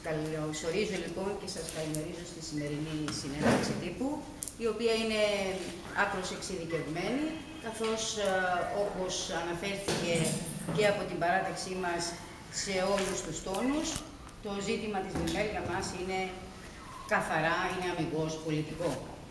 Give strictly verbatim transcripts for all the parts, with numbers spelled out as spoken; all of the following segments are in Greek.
καλωσορίζω λοιπόν και σας καλημερίζω στη σημερινή συνέντευξη τύπου, η οποία είναι άκρως εξειδικευμένη, καθώς όπως αναφέρθηκε και από την παράταξή μας σε όλους τους τόνους, το ζήτημα της Βιμέλ για μας είναι καθαρά, είναι αμιγώς πολιτικό.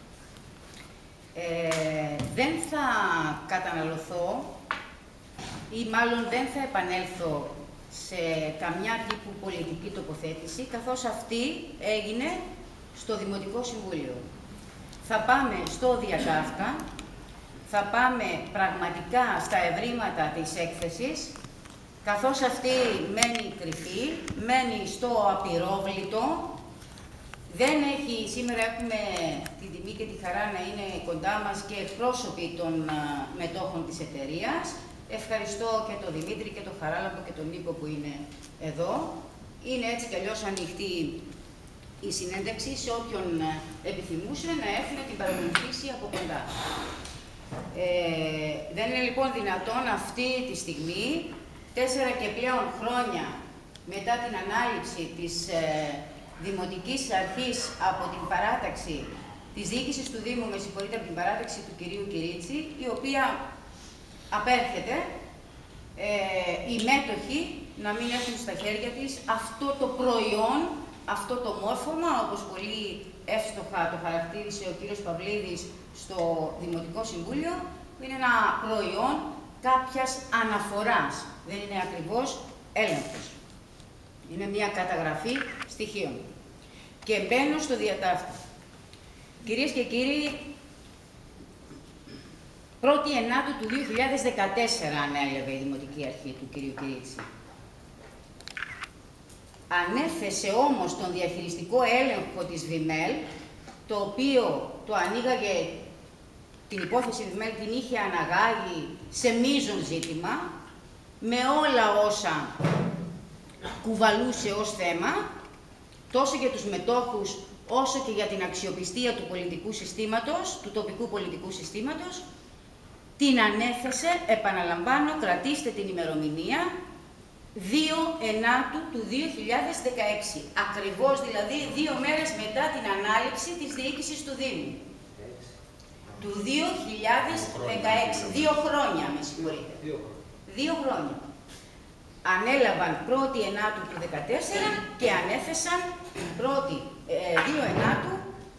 Ε, δεν θα καταναλωθώ ή μάλλον δεν θα επανέλθω σε καμιά τύπου πολιτική τοποθέτηση, καθώς αυτή έγινε στο Δημοτικό Συμβούλιο. Θα πάμε στο διακαύτα, θα πάμε πραγματικά στα ευρήματα της έκθεσης, καθώς αυτή μένει κρυφή, μένει στο απειρόβλητο. Δεν έχει, σήμερα έχουμε την τιμή και τη χαρά να είναι κοντά μας και εκπρόσωποι των μετόχων της εταιρείας. Ευχαριστώ και τον Δημήτρη και τον Χαράλαμπο και τον Νίκο που είναι εδώ. Είναι έτσι κι αλλιώς ανοιχτή η συνέντευξη σε όποιον επιθυμούσε να έρθει να την παρακολουθήσει από κοντά. Ε, δεν είναι λοιπόν δυνατόν αυτή τη στιγμή, τέσσερα και πλέον χρόνια μετά την ανάληψη της ε, Δημοτικής Αρχής από την παράταξη της διοίκησης του Δήμου, με συγχωρείτε, από την παράταξη του κυρίου Κυρίτσι, η οποία απέρχεται ε, οι μέτοχοι να μην έχουν στα χέρια της αυτό το προϊόν, αυτό το μόρφωμα, όπως πολύ εύστοχα το χαρακτήρισε ο κύριος Παυλίδης στο Δημοτικό Συμβούλιο, που είναι ένα προϊόν κάποιας αναφοράς. Δεν είναι ακριβώς έλεγχος. Είναι μια καταγραφή στοιχείων. Και μπαίνω στο διατάφτα. Κυρίες και κύριοι, πρώτη Ενάτου του δύο χιλιάδες δεκατέσσερα ανέλαβε η Δημοτική Αρχή του κ. Κυρίτσι. Ανέθεσε όμως τον διαχειριστικό έλεγχο της Βιμέλ, το οποίο το ανοίγαγε, την υπόθεση Βιμέλ την είχε αναγάγει σε μείζον ζήτημα, με όλα όσα κουβαλούσε ως θέμα, τόσο για τους μετόχους, όσο και για την αξιοπιστία του πολιτικού συστήματος, του τοπικού πολιτικού συστήματος. Την ανέθεσε, επαναλαμβάνω, κρατήστε την ημερομηνία, δύο Ενάτου του δύο χιλιάδες δεκαέξι. Ακριβώς δηλαδή δύο μέρες μετά την ανάληψη της διοίκησης του Δήμου. Του δύο χιλιάδες δεκαέξι. Δύο χρόνια, με συγχωρείτε. Δύο χρόνια. Ανέλαβαν πρώτη Ενάτου του δεκατέσσερα και ανέθεσαν πρώτη, ε, δύο Ενάτου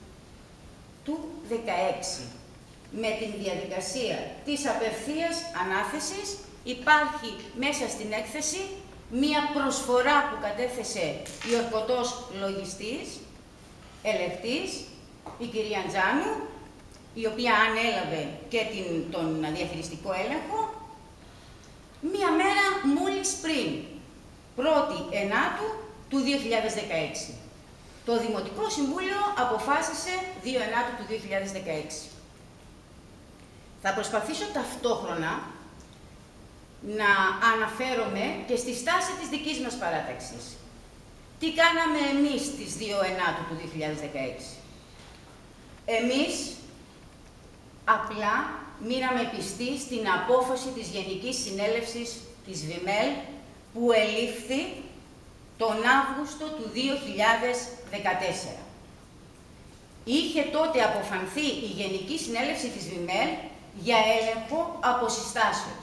του δεκαέξι. Με την διαδικασία της απευθείας ανάθεσης υπάρχει μέσα στην έκθεση μία προσφορά που κατέθεσε η ορκωτός λογιστής, ελεκτής, η κυρία Τζάνου, η οποία ανέλαβε και την, τον διαχειριστικό έλεγχο, μία μέρα μόλις πριν, πρώτη Ενάτου του δύο χιλιάδες δεκαέξι. Το Δημοτικό Συμβούλιο αποφάσισε δύο Ενάτου του δύο χιλιάδες δεκαέξι. Θα προσπαθήσω ταυτόχρονα να αναφέρομαι και στη στάση της δικής μας παράταξης. Τι κάναμε εμείς στις δύο Ενάτου του δύο χιλιάδες δεκαέξι. Εμείς απλά μείναμε πιστοί στην απόφαση της Γενικής Συνέλευσης της Βιμέλ που ελήφθη τον Αύγουστο του δύο χιλιάδες δεκατέσσερα. Είχε τότε αποφανθεί η Γενική Συνέλευση της Βιμέλ για έλεγχο αποσυστάσεως.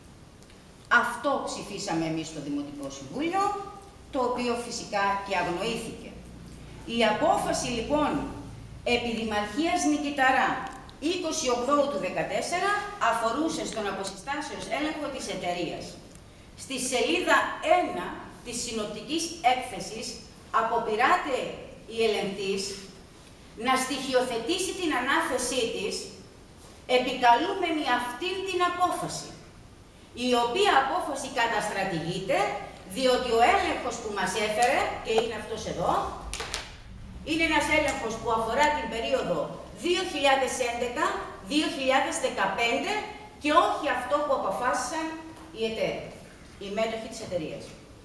Αυτό ψηφίσαμε εμείς στο Δημοτικό Συμβούλιο, το οποίο φυσικά και αγνοήθηκε. Η απόφαση λοιπόν επί Δημαρχίας Νικηταρά είκοσι οκτώ του δεκατέσσερα αφορούσε στον αποσυστάσεως έλεγχο της εταιρείας. Στη σελίδα ένα της συνοπτικής έκθεσης αποπειράται η ελεγκτής να στοιχειοθετήσει την ανάθεσή της επικαλούμενη αυτήν την απόφαση, η οποία απόφαση καταστρατηγείται, διότι ο έλεγχος που μας έφερε, και είναι αυτός εδώ, είναι ένας έλεγχος που αφορά την περίοδο δύο χιλιάδες έντεκα με δύο χιλιάδες δεκαπέντε και όχι αυτό που αποφάσισαν οι εταίροι, οι μέτοχοι της εταιρείας.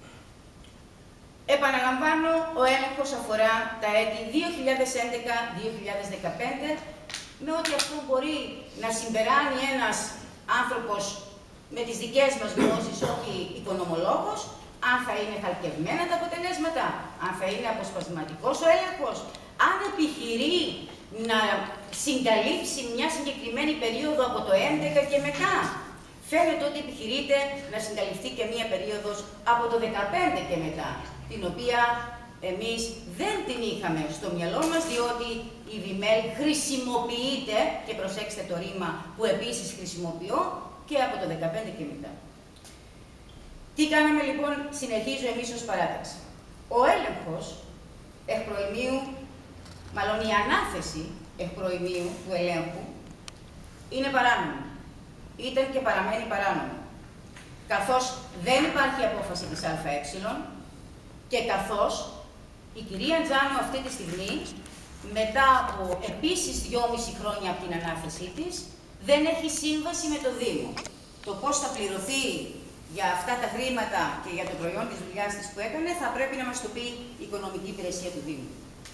Επαναλαμβάνω, ο έλεγχος αφορά τα έτη δύο χιλιάδες έντεκα με δύο χιλιάδες δεκαπέντε, με ό,τι αυτό μπορεί να συμπεράνει ένας άνθρωπος με τις δικές μας γνώσεις, όχι οικονομολόγος, αν θα είναι χαλκευμένα τα αποτελέσματα, αν θα είναι αποσπασματικός ο έλεγχος, αν επιχειρεί να συγκαλύψει μια συγκεκριμένη περίοδο από το έντεκα και μετά. Φαίνεται ότι επιχειρείται να συγκαλυφθεί και μια περίοδος από το δεκαπέντε και μετά, την οποία εμείς δεν την είχαμε στο μυαλό μας, διότι η Βιμέλ χρησιμοποιείται, και προσέξτε το ρήμα που επίσης χρησιμοποιώ, και από το δεκαπέντε και μετά. Τι κάναμε λοιπόν, συνεχίζω εμείς ως παράταξη. Ο έλεγχος εκ προημίου, μάλλον η ανάθεση εκ προημίου του ελέγχου, είναι παράνομη. Ήταν και παραμένει παράνομη. Καθώς δεν υπάρχει απόφαση της ΑΕ και καθώς η κυρία Τζάνου αυτή τη στιγμή, μετά από επίσης δυόμιση χρόνια από την ανάθεσή της, δεν έχει σύμβαση με το Δήμο. Το πώς θα πληρωθεί για αυτά τα χρήματα και για το προϊόν της δουλειάς της που έκανε, θα πρέπει να μας το πει η Οικονομική Υπηρεσία του Δήμου.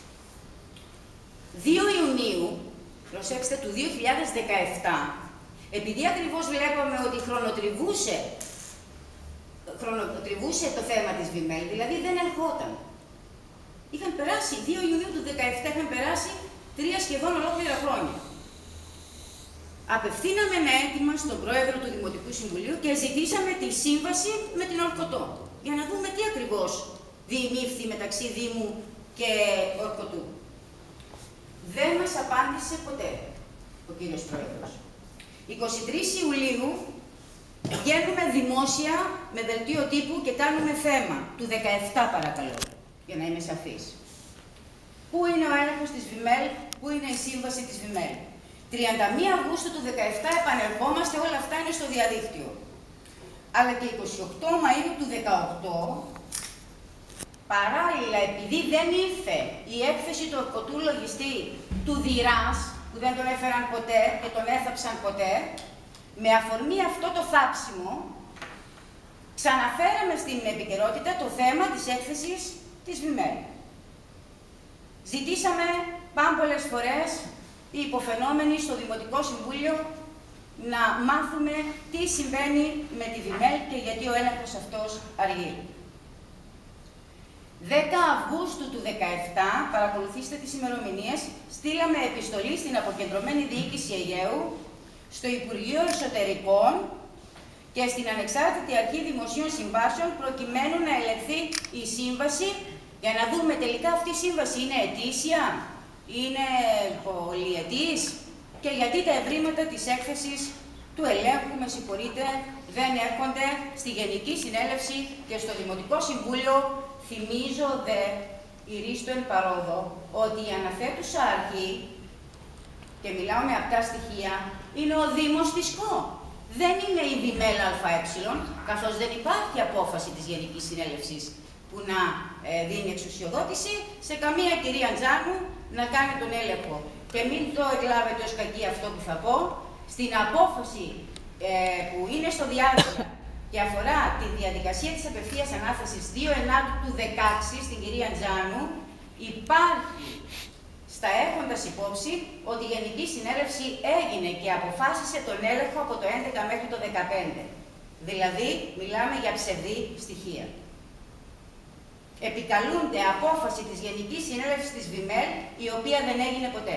δύο Ιουνίου, προσέξτε, του δύο χιλιάδες δεκαεπτά, επειδή ακριβώς βλέπαμε ότι χρονοτριβούσε, χρονοτριβούσε το θέμα της Βιμέλ, δηλαδή δεν ερχόταν. Είχαν περάσει, δύο Ιουνίου του δύο χιλιάδες δεκαεπτά είχαν περάσει τρία σχεδόν ολόκληρα χρόνια. Απευθύναμε ένα αίτημα στον πρόεδρο του Δημοτικού Συμβουλίου και ζητήσαμε τη σύμβαση με την Ορκωτό, για να δούμε τι ακριβώς διηνύφθη μεταξύ Δήμου και Ορκωτού. Δεν μας απάντησε ποτέ ο κύριος πρόεδρος. είκοσι τρεις Ιουλίου βγαίνουμε δημόσια με δελτίο τύπου και κάνουμε θέμα του δεκαεπτά, παρακαλώ, για να είμαι σαφής. Πού είναι ο έλεγχος της Βιμέλ, πού είναι η σύμβαση της Βιμέλ. τριάντα μία Αυγούστου του δύο χιλιάδες δεκαεπτά επανερχόμαστε, όλα αυτά είναι στο διαδίκτυο. Αλλά και εικοστή όγδοη Μαΐου του δύο χιλιάδες δεκαοκτώ, παράλληλα, επειδή δεν ήρθε η έκθεση του ορκωτού λογιστή του ΔΙΡΑΣ, που δεν τον έφεραν ποτέ και τον έθαψαν ποτέ, με αφορμή αυτό το θάψιμο, ξαναφέραμε στην επικαιρότητα το θέμα της έκθεσης της Βιμέλ. Ζητήσαμε πάμπολες φορές οι υποφαινόμενοι στο Δημοτικό Συμβούλιο να μάθουμε τι συμβαίνει με τη Βιμέλ και γιατί ο έλεγχος αυτός αργεί. δέκα Αυγούστου του δύο χιλιάδες δεκαεπτά, παρακολουθήστε τις ημερομηνίες, στείλαμε επιστολή στην Αποκεντρωμένη Διοίκηση Αιγαίου, στο Υπουργείο Εσωτερικών και στην Ανεξάρτητη Αρχή Δημοσίων Συμβάσεων, προκειμένου να ελεγχθεί η σύμβαση, για να δούμε τελικά αυτή η σύμβαση είναι ετήσια, είναι πολυετής και γιατί τα ευρήματα της έκθεσης του ελέγχου, με συγχωρείτε, δεν έρχονται στη Γενική Συνέλευση και στο Δημοτικό Συμβούλιο. Θυμίζω δε, ηρίστο εν παρόδο, ότι η αναθέτουσα αρχή, και μιλάω με αυτά στοιχεία, είναι ο Δήμος της ΚΟ. Δεν είναι η Βιμέλ ΑΕ, καθώς δεν υπάρχει απόφαση της Γενικής Συνέλευσης που να ε, δίνει εξουσιοδότηση σε καμία κυρία Τζάνου να κάνει τον έλεγχο. Και μην το εκλάβετε ως κακή αυτό που θα πω, στην απόφαση ε, που είναι στο διάδικο και αφορά τη διαδικασία της απευθείας ανάθεσης δύο ενάτου του δεκαέξι στην κυρία Τζάνου, υπάρχει στα έχοντας υπόψη ότι η Γενική Συνέλευση έγινε και αποφάσισε τον έλεγχο από το έντεκα μέχρι το δεκαπέντε. Δηλαδή, μιλάμε για ψευδή στοιχεία. Επικαλούνται απόφαση της Γενικής Συνέλευσης της Βιμέλ, η οποία δεν έγινε ποτέ.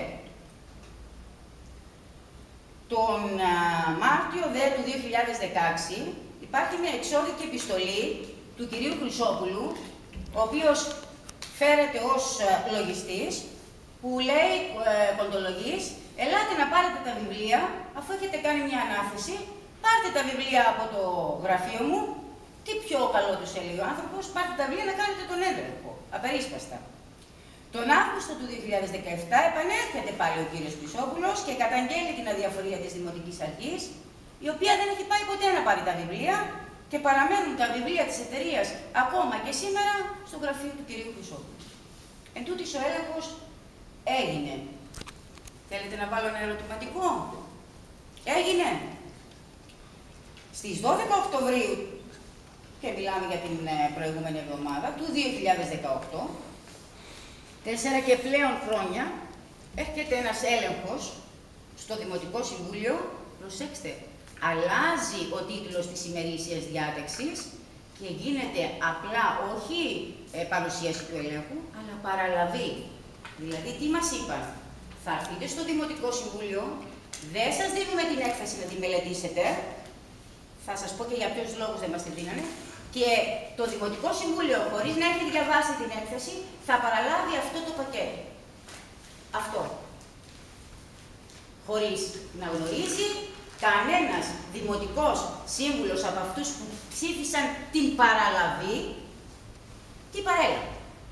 Τον α, Μάρτιο δε του δύο χιλιάδες δεκαέξι υπάρχει μια εξώδικη επιστολή του κυρίου Χρυσόπουλου, ο οποίος φέρεται ως α, λογιστής, που λέει ε, κοντολογής, ελάτε να πάρετε τα βιβλία, αφού έχετε κάνει μια ανάθεση, πάρτε τα βιβλία από το γραφείο μου. Τι πιο καλό τους έλεγε ο άνθρωπος, πάρτε τα βιβλία να κάνετε τον έλεγχο, απερίσπαστα. Τον Αύγουστο του δύο χιλιάδες δεκαεπτά επανέρχεται πάλι ο κύριος Χρυσόπουλος και καταγγέλει την αδιαφορία της Δημοτικής Αρχής, η οποία δεν έχει πάει ποτέ να πάρει τα βιβλία και παραμένουν τα βιβλία της εταιρείας ακόμα και σήμερα στο γραφείο του κυρίου Χρυσόπουλου. Εν τούτης ο έλεγχος έγινε. Θέλετε να βάλω ένα ερωτηματικό? Έγινε. Στις δώδεκα Οκτωβρίου, και μιλάμε για την προηγούμενη εβδομάδα, του δύο χιλιάδες δεκαοκτώ, τέσσερα και πλέον χρόνια, έρχεται ένας έλεγχος στο Δημοτικό Συμβούλιο, προσέξτε, αλλάζει ο τίτλος της ημερήσιας διάταξης και γίνεται απλά όχι ε, παρουσίαση του ελέγχου, αλλά παραλαβή. Δηλαδή, τι μας είπαν, θα έρθετε στο Δημοτικό Συμβούλιο, δεν σας δίνουμε την έκθεση να τη μελετήσετε, θα σας πω και για ποιους λόγους δεν μας την δίνανε, και το Δημοτικό Συμβούλιο, χωρίς να έχει διαβάσει την έκθεση, θα παραλάβει αυτό το πακέτο. Αυτό. Χωρίς να γνωρίζει κανένας δημοτικός σύμβουλος από αυτούς που ψήφισαν την παραλαβή, τι παρέλαβε.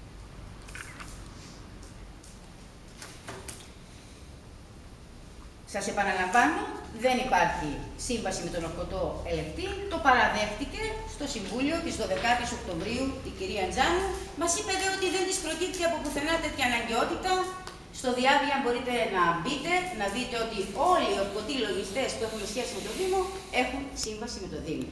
Σας επαναλαμβάνω, δεν υπάρχει σύμβαση με τον ορκωτό ελεκτή, το παραδέχτηκε στο Συμβούλιο της δωδεκάτης Οκτωβρίου η κυρία Τζάνου. Μας είπε δε ότι δεν της προκύπτει από πουθενά τέτοια αναγκαιότητα. Στο διάβια μπορείτε να μπείτε, να δείτε ότι όλοι οι ορκωτοί λογιστές που έχουν σχέση με το Δήμο έχουν σύμβαση με το Δήμο.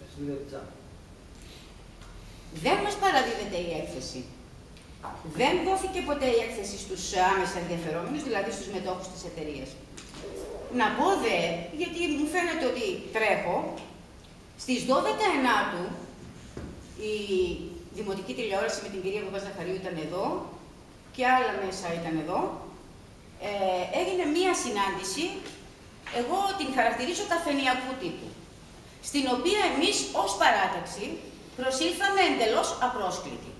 Δεν μας παραδίδεται η έκθεση. Δεν δόθηκε ποτέ η έκθεση στους άμεσα ενδιαφερόμενους, δηλαδή στους μετόχους της εταιρείας. Να πω δε, γιατί μου φαίνεται ότι τρέχω, στις δώδεκα Ενάτου η Δημοτική Τηλεόραση με την κυρία Παπαζαχαρίου ήταν εδώ και άλλα μέσα ήταν εδώ. Ε, έγινε μία συνάντηση, εγώ την χαρακτηρίζω καφενειακού τύπου, στην οποία εμείς ως παράταξη προσήλθαμε εντελώς απρόσκλητοι.